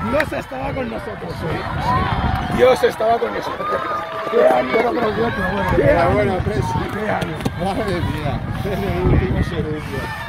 Dios estaba con nosotros. Dios estaba con nosotros. ¿Qué año? Yo no creo que, pero bueno. ¿Qué año? Bueno, 3. ¿Qué año? Madre mía, en el último segundo.